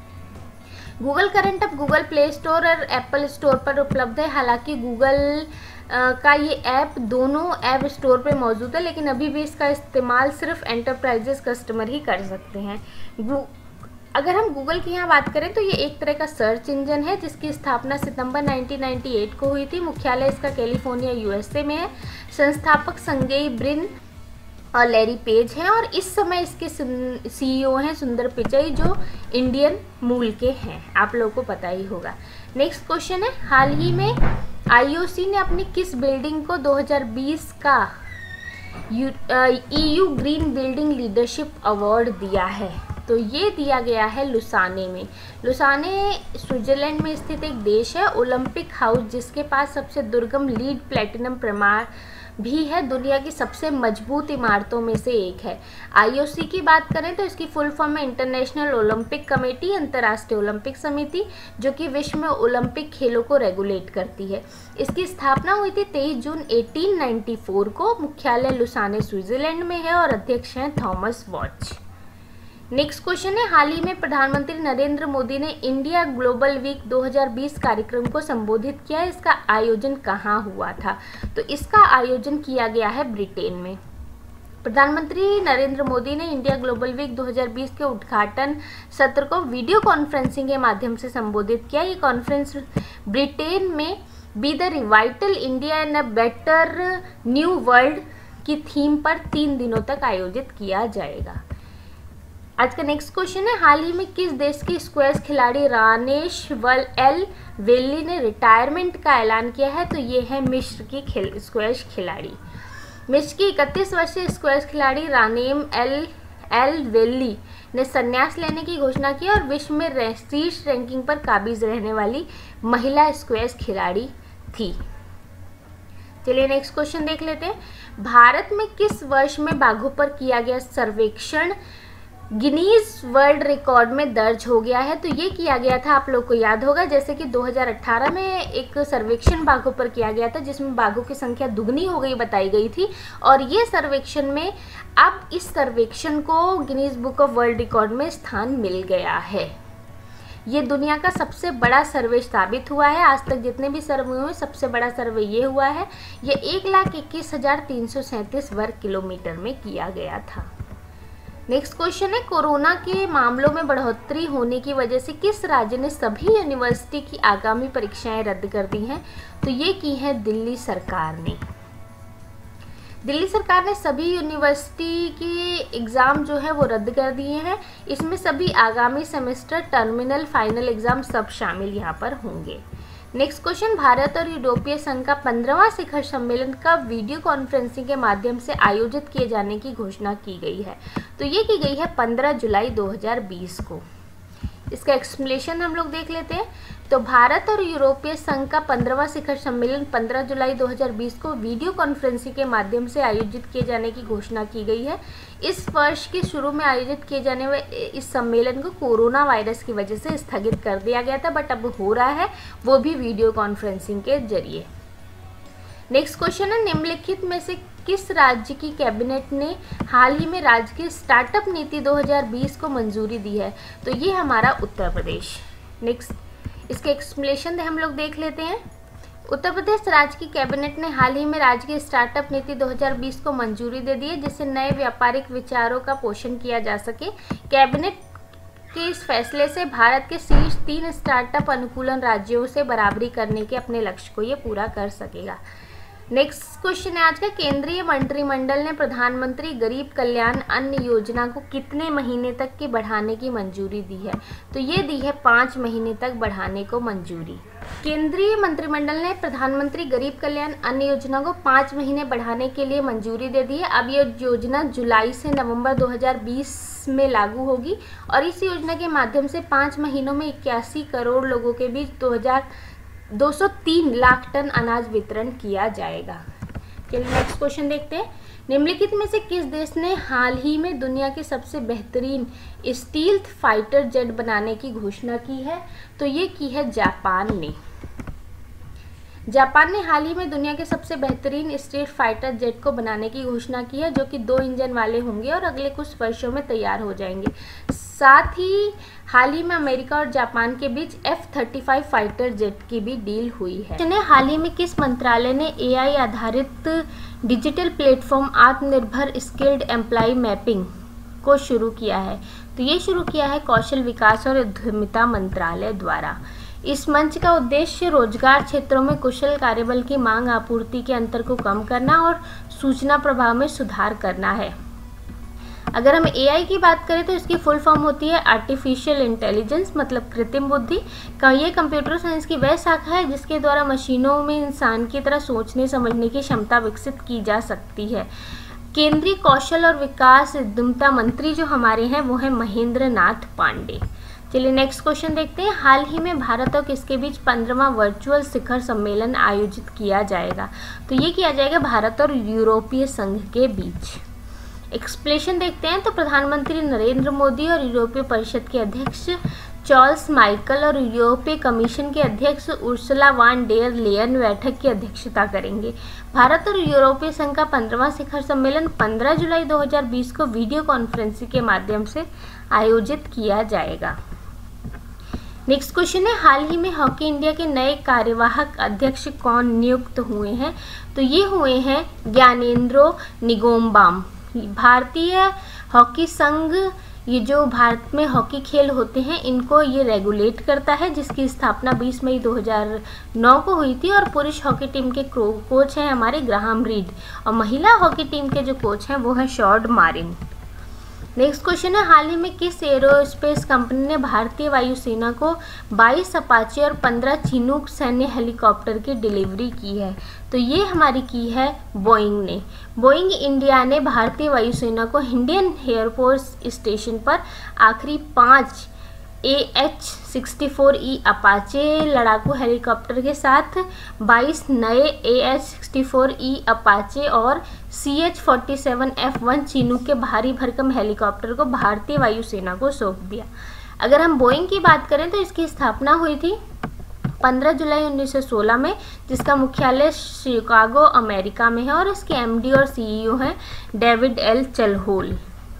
S1: गूगल करंट अब गूगल प्ले स्टोर और एप्पल स्टोर पर उपलब्ध है। हालांकि गूगल का ये ऐप दोनों ऐप स्टोर पे मौजूद है, लेकिन अभी भी इसका इस्तेमाल सिर्फ एंटरप्राइजेस कस्टमर ही कर सकते हैं। अगर हम गूगल की यहाँ बात करें तो ये एक तरह का सर्च इंजन है जिसकी स्थापना सितंबर उन्नीस सौ अट्ठानवे को हुई थी। मुख्यालय इसका कैलिफोर्निया यूएसए में है। संस्थापक संगेई ब्रिन और लैरी पेज हैं, और इस समय इसके सीईओ हैं सुंदर पिचाई, जो इंडियन मूल के हैं, आप लोगों को पता ही होगा। नेक्स्ट क्वेश्चन है, हाल ही में आईओसी ने अपनी किस बिल्डिंग को दो हज़ार बीस का EU green building leadership award दिया है? तो ये दिया गया है लुसाने में। लुसाने स्विट्जरलैंड में स्थित एक देश है। ओलंपिक हाउस, जिसके पास सबसे दुर्गम लीड प्लेटिनम प्रमाण भी है, दुनिया की सबसे मजबूत इमारतों में से एक है। आईओसी की बात करें तो इसकी फुल फॉर्म है इंटरनेशनल ओलंपिक कमेटी, अंतर्राष्ट्रीय ओलंपिक समिति, जो कि विश्व में ओलंपिक खेलों को रेगुलेट करती है। इसकी स्थापना हुई थी तेईस जून अठारह सौ चौरानवे को। मुख्यालय लुसाने स्विट्जरलैंड में है और अध्यक्ष हैं थॉमस वॉच। नेक्स्ट क्वेश्चन है, हाल ही में प्रधानमंत्री नरेंद्र मोदी ने इंडिया ग्लोबल वीक दो हज़ार बीस कार्यक्रम को संबोधित किया। इसका आयोजन कहाँ हुआ था? तो इसका आयोजन किया गया है ब्रिटेन में। प्रधानमंत्री नरेंद्र मोदी ने इंडिया ग्लोबल वीक दो हज़ार बीस के उद्घाटन सत्र को वीडियो कॉन्फ्रेंसिंग के माध्यम से संबोधित किया। ये कॉन्फ्रेंस ब्रिटेन में be the revital India and a better new world की थीम पर तीन दिनों तक आयोजित किया जाएगा। आज का नेक्स्ट क्वेश्चन है, हाल ही में किस देश के स्क्वैश खिलाड़ी रानेश वल एल वेली ने रिटायरमेंट का ऐलान किया है? तो ये है मिस्र की खिल स्क्वैश खिलाड़ी। मिस्र की इकतीस वर्षीय स्क्वैश खिलाड़ी रानेम एल एल वेली ने संन्यास लेने की घोषणा की और विश्व में शीर्ष रैंकिंग पर काबिज रहने वाली महिला स्क्वैश खिलाड़ी थी। चलिए नेक्स्ट क्वेश्चन देख लेते हैं, भारत में किस वर्ष में बाघों पर किया गया सर्वेक्षण गिनीज वर्ल्ड रिकॉर्ड में दर्ज हो गया है? तो ये किया गया था, आप लोग को याद होगा, जैसे कि दो हज़ार अठारह में एक सर्वेक्षण बाघों पर किया गया था जिसमें बाघों की संख्या दुगनी हो गई बताई गई थी, और ये सर्वेक्षण में अब इस सर्वेक्षण को Guinness book of world record में स्थान मिल गया है। ये दुनिया का सबसे बड़ा सर्वे साबित हुआ है। आज तक जितने भी सर्वे हुए सबसे बड़ा सर्वे ये हुआ है। ये एक लाख इक्कीस हजार तीन सौ सैंतीस वर्ग किलोमीटर में किया गया था। नेक्स्ट क्वेश्चन है, कोरोना के मामलों में बढ़ोतरी होने की वजह से किस राज्य ने सभी यूनिवर्सिटी की आगामी परीक्षाएं रद्द कर दी हैं? तो ये की है दिल्ली सरकार ने। दिल्ली सरकार ने सभी यूनिवर्सिटी के एग्ज़ाम जो है वो रद्द कर दिए हैं। इसमें सभी आगामी सेमेस्टर, टर्मिनल, फाइनल एग्ज़ाम सब शामिल यहाँ पर होंगे। नेक्स्ट क्वेश्चन, भारत और यूरोपीय संघ का पंद्रहवां शिखर सम्मेलन का वीडियो कॉन्फ्रेंसिंग के माध्यम से आयोजित किए जाने की घोषणा की गई है? तो ये की गई है पंद्रह जुलाई दो हज़ार बीस को। इसका एक्सप्लेनेशन हम लोग देख लेते हैं। तो भारत और यूरोपीय संघ का पंद्रहवां शिखर सम्मेलन पंद्रह जुलाई दो हज़ार बीस को वीडियो कॉन्फ्रेंसिंग के माध्यम से आयोजित किए जाने की घोषणा की गई है। इस वर्ष के शुरू में आयोजित किए जाने वाले इस सम्मेलन को कोरोना वायरस की वजह से स्थगित कर दिया गया था, बट अब हो रहा है वो भी वीडियो कॉन्फ्रेंसिंग के जरिए। नेक्स्ट क्वेश्चन है, निम्नलिखित में से किस राज्य की कैबिनेट ने हाल ही में राज्य की स्टार्टअप नीति दो हज़ार बीस को मंजूरी दी है? तो ये हमारा उत्तर प्रदेश। नेक्स्ट इसके एक्सप्लेनेशन हम लोग देख लेते हैं। उत्तर प्रदेश राज्य की कैबिनेट ने हाल ही में राज्य की स्टार्टअप नीति दो हज़ार बीस को मंजूरी दे दी है, जिससे नए व्यापारिक विचारों का पोषण किया जा सके। कैबिनेट के इस फैसले से भारत के शीर्ष तीन स्टार्टअप अनुकूलन राज्यों से बराबरी करने के अपने लक्ष्य को ये पूरा कर सकेगा। नेक्स्ट क्वेश्चन है आज का, केंद्रीय मंत्रिमंडल ने प्रधानमंत्री गरीब कल्याण अन्न योजना को कितने महीने तक की बढ़ाने की मंजूरी दी है? तो ये दी है पाँच महीने तक बढ़ाने को मंजूरी। केंद्रीय मंत्रिमंडल ने प्रधानमंत्री गरीब कल्याण अन्न योजना को पाँच महीने बढ़ाने के लिए मंजूरी दे दी है। अब ये योजना जुलाई से नवंबर दो हज़ार बीस में लागू होगी और इस योजना के माध्यम से पाँच महीनों में इक्यासी करोड़ लोगों के बीच दो हज़ार दो सौ तीन लाख टन अनाज वितरण किया जाएगा। चलिए नेक्स्ट क्वेश्चन देखते हैं। निम्नलिखित में से किस देश ने हाल ही में दुनिया के सबसे बेहतरीन स्टील्थ फाइटर जेट बनाने की घोषणा की है? तो ये की है जापान ने। जापान ने हाल ही में दुनिया के सबसे बेहतरीन स्ट्रीट फाइटर जेट को बनाने की घोषणा की है, जो कि दो इंजन वाले होंगे और अगले कुछ वर्षों में तैयार हो जाएंगे। साथ ही हाल ही में अमेरिका और जापान के बीच F thirty five fighter jet की भी डील हुई है। हाल ही में किस मंत्रालय ने एआई आधारित digital platform Aatmanirbhar skilled employ mapping को शुरू किया है? तो ये शुरू किया है कौशल विकास और उद्यमिता मंत्रालय द्वारा। इस मंच का उद्देश्य रोजगार क्षेत्रों में कुशल कार्यबल की मांग आपूर्ति के अंतर को कम करना और सूचना प्रवाह में सुधार करना है। अगर हम एआई की बात करें तो इसकी फुल फॉर्म होती है आर्टिफिशियल इंटेलिजेंस, मतलब कृत्रिम बुद्धि का। ये कंप्यूटर साइंस की वह शाखा है जिसके द्वारा मशीनों में इंसान की तरह सोचने समझने की क्षमता विकसित की जा सकती है। केंद्रीय कौशल और विकास उद्यमिता मंत्री जो हमारे हैं वो है महेंद्र नाथ पांडे। चलिए नेक्स्ट क्वेश्चन देखते हैं। हाल ही में भारत और किसके बीच पंद्रहवां वर्चुअल शिखर सम्मेलन आयोजित किया जाएगा? तो ये किया जाएगा भारत और यूरोपीय संघ के बीच। एक्सप्लेनेशन देखते हैं तो प्रधानमंत्री नरेंद्र मोदी और यूरोपीय परिषद के अध्यक्ष चार्ल्स माइकल और यूरोपीय कमीशन के अध्यक्ष उर्सुला वान डेर लेयन बैठक की अध्यक्षता करेंगे। भारत और यूरोपीय संघ का पंद्रहवां शिखर सम्मेलन पंद्रह जुलाई दो हज़ार बीस को वीडियो कॉन्फ्रेंसिंग के माध्यम से आयोजित किया जाएगा। नेक्स्ट क्वेश्चन है, हाल ही में हॉकी इंडिया के नए कार्यवाहक अध्यक्ष कौन नियुक्त हुए हैं? तो ये हुए हैं ज्ञानेंद्रो निंगोमबाम। भारतीय हॉकी संघ, ये जो भारत में हॉकी खेल होते हैं इनको ये रेगुलेट करता है, जिसकी स्थापना बीस मई दो हज़ार नौ को हुई थी। और पुरुष हॉकी टीम के कोच हैं हमारे ग्राहम रीड, और महिला हॉकी टीम के जो कोच हैं वो है शॉर्ड मारिन। नेक्स्ट क्वेश्चन है, हाल ही में किस एरोस्पेस कंपनी ने भारतीय वायुसेना को बाईस अपाचे और पंद्रह चिनूक सैन्य हेलीकॉप्टर की डिलीवरी की है? तो ये हमारी की है बोइंग ने। बोइंग इंडिया ने भारतीय वायुसेना को इंडियन एयरफोर्स स्टेशन पर आखिरी पाँच A H sixty four E Apache लड़ाकू हेलीकॉप्टर के साथ बाईस नए A H sixty four E Apache और C H forty seven F one Chinook के भारी भरकम हेलीकॉप्टर को भारतीय वायुसेना को सौंप दिया। अगर हम बोइंग की बात करें तो इसकी स्थापना हुई थी पंद्रह जुलाई उन्नीस सौ सोलह में, जिसका मुख्यालय शिकागो अमेरिका में है और इसके एम डी और सी ई ओ हैं डेविड एल चलहोल।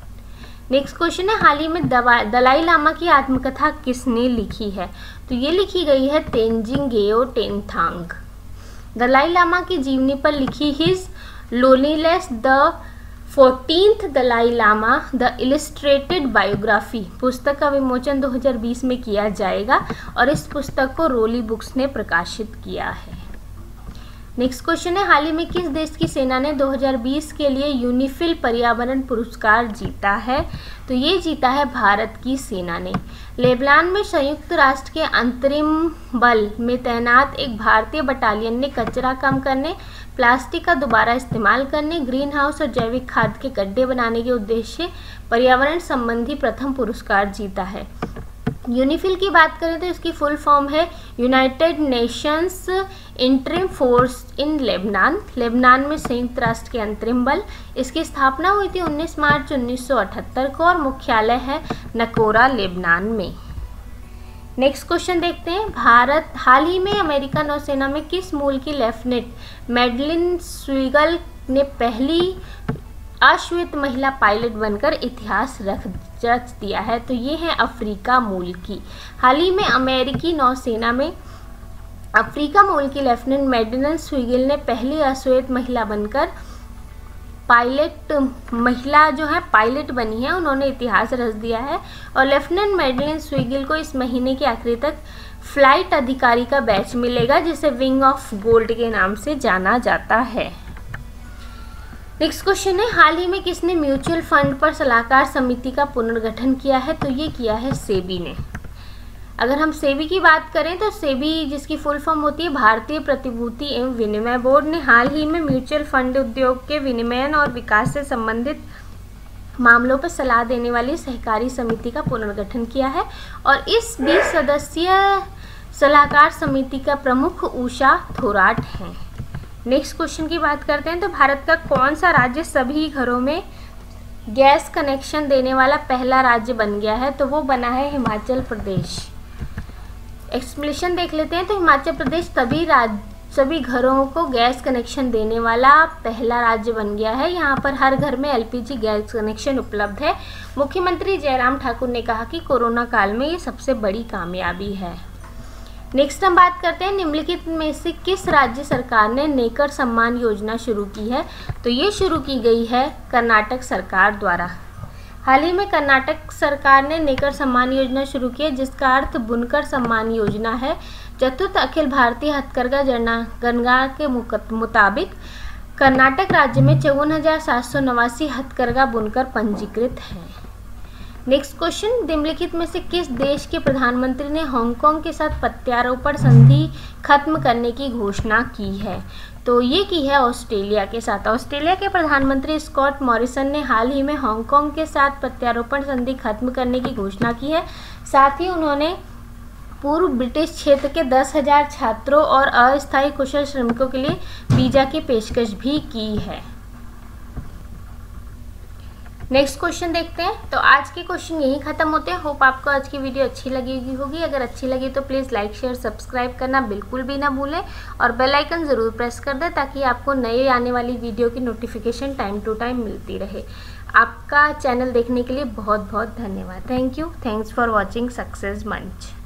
S1: नेक्स्ट क्वेश्चन है, हाल ही में दलाई लामा की आत्मकथा किसने लिखी है? तो ये लिखी गई है तेंजिंग गेओ टेनथांग। दलाई लामा की जीवनी पर लिखी his loneliness the fourteenth Dalai Lama the illustrated biography पुस्तक का विमोचन दो हज़ार बीस में किया जाएगा और इस पुस्तक को रोली बुक्स ने प्रकाशित किया है। नेक्स्ट क्वेश्चन है, हाल ही में किस देश की सेना ने दो हज़ार बीस के लिए यूनिफिल पर्यावरण पुरस्कार जीता है? तो ये जीता है भारत की सेना ने। लेबनान में संयुक्त राष्ट्र के अंतरिम बल में तैनात एक भारतीय बटालियन ने कचरा कम करने, प्लास्टिक का दोबारा इस्तेमाल करने, ग्रीन हाउस और जैविक खाद के गड्ढे बनाने के उद्देश्य पर्यावरण संबंधी प्रथम पुरस्कार जीता है। यूनिफिल की बात करें तो इसकी फुल फॉर्म है United Nations interim force in Lebanon. Lebanon में संयुक्त राष्ट्र के अंतरिम बल। इसकी स्थापना हुई थी उन्नीस मार्च उन्नीस सौ अठहत्तर को और मुख्यालय है नकोरा लेबनान में। नेक्स्ट क्वेश्चन देखते हैं, भारत हाल ही में अमेरिका नौसेना में किस मूल की लेफ्टिनेंट मैडलिन स्वीगल ने पहली अश्वेत महिला पायलट बनकर इतिहास रख रच दिया है? तो ये है अफ्रीका मूल की। हाल ही में अमेरिकी नौसेना में अफ्रीका मूल की लेफ्टिनेंट मैडलिन स्वीगल ने पहली अश्वेत महिला बनकर पायलट महिला जो है पायलट बनी है, उन्होंने इतिहास रच दिया है। और लेफ्टिनेंट मैडलिन स्वीगल को इस महीने के आखिरी तक फ्लाइट अधिकारी का बैच मिलेगा, जिसे विंग ऑफ गोल्ड के नाम से जाना जाता है। नेक्स्ट क्वेश्चन है, हाल ही में किसने म्यूचुअल फंड पर सलाहकार समिति का पुनर्गठन किया है? तो ये किया है सेबी ने। अगर हम सेबी की बात करें तो सेबी, जिसकी फुल फॉर्म होती है भारतीय प्रतिभूति एवं विनिमय बोर्ड, ने हाल ही में म्यूचुअल फंड उद्योग के विनियमन और विकास से संबंधित मामलों पर सलाह देने वाली सहकारी समिति का पुनर्गठन किया है और इस बीस सदस्यीय सलाहकार समिति का प्रमुख उषा थोराट हैं। नेक्स्ट क्वेश्चन की बात करते हैं तो भारत का कौन सा राज्य सभी घरों में गैस कनेक्शन देने वाला पहला राज्य बन गया है? तो वो बना है हिमाचल प्रदेश। एक्सप्लेनेशन देख लेते हैं तो हिमाचल प्रदेश तभी राज्य सभी घरों को गैस कनेक्शन देने वाला पहला राज्य बन गया है। यहाँ पर हर घर में L P G gas connection उपलब्ध है। मुख्यमंत्री जयराम ठाकुर ने कहा कि कोरोना काल में ये सबसे बड़ी कामयाबी है। नेक्स्ट हम बात करते हैं, निम्नलिखित में से किस राज्य सरकार ने नेकर सम्मान योजना शुरू की है? तो ये शुरू की गई है कर्नाटक सरकार द्वारा। हाल ही में कर्नाटक सरकार ने नेकर सम्मान योजना शुरू की है, जिसका अर्थ बुनकर सम्मान योजना है। चतुर्थ अखिल भारतीय हथकरघा जनगणना के मुताबिक कर्नाटक राज्य में चौवन हजार सात सौ नवासी हथकरघा बुनकर पंजीकृत हैं। नेक्स्ट क्वेश्चन, निम्नलिखित में से किस देश के प्रधानमंत्री ने हांगकांग के साथ प्रत्यारोपण संधि खत्म करने की घोषणा की है? तो ये की है ऑस्ट्रेलिया के साथ। ऑस्ट्रेलिया के प्रधानमंत्री स्कॉट मॉरिसन ने हाल ही में हांगकांग के साथ प्रत्यारोपण संधि खत्म करने की घोषणा की है। साथ ही उन्होंने पूर्व ब्रिटिश क्षेत्र के दस हजार छात्रों और अस्थायी कुशल श्रमिकों के लिए वीजा की पेशकश भी की है। नेक्स्ट क्वेश्चन देखते हैं। तो आज के क्वेश्चन यही खत्म होते हैं। होप आपको आज की वीडियो अच्छी लगी होगी। अगर अच्छी लगी तो प्लीज़ लाइक शेयर सब्सक्राइब करना बिल्कुल भी ना भूलें और बेल आइकन ज़रूर प्रेस कर दें ताकि आपको नए आने वाली वीडियो की नोटिफिकेशन टाइम टू टाइम मिलती रहे। आपका चैनल देखने के लिए बहुत बहुत धन्यवाद। Thank you. Thanks for watching success मंच।